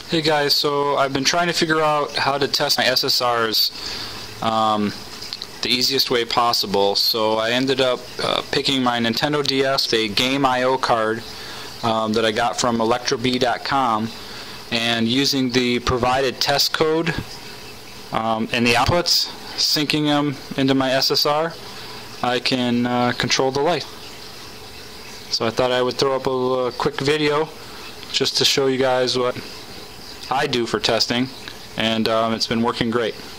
Hey guys, so I've been trying to figure out how to test my SSRs the easiest way possible. So I ended up picking my Nintendo DS, a GameIO card that I got from electrobee.com, and using the provided test code in the outputs, syncing them into my SSR, I can control the light. So I thought I would throw up a quick video just to show you guys what I do for testing, and it's been working great.